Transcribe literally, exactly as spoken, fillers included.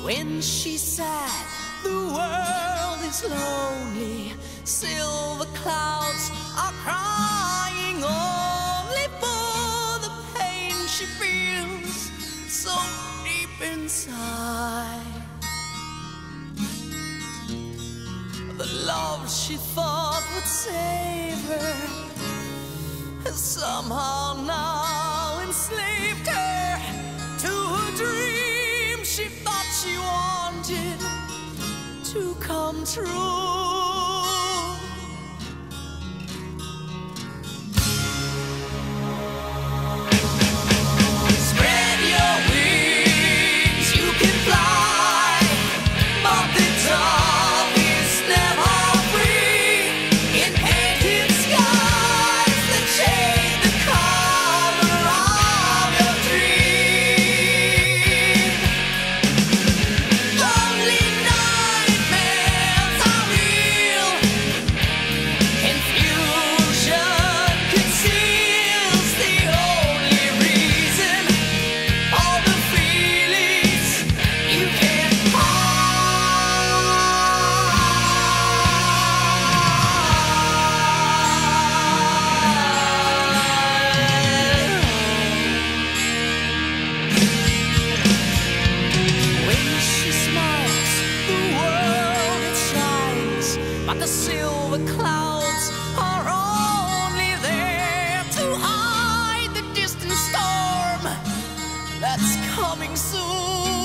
When she's sad, the world is lonely. Silver clouds are crying only for the pain she feels so deep inside. The love she thought would save her has somehow now enslaved her to a dream she thought she wanted to come true. Spread your wings, you can fly, but the dove is never free. In painted skies that shade the color of your dream. Lonely nightmares are real. Confusion conceals the only reason. All the feelings you can't When she smiles, the world it shines, but the silver clouds are only there to hide the distant storm that's coming soon.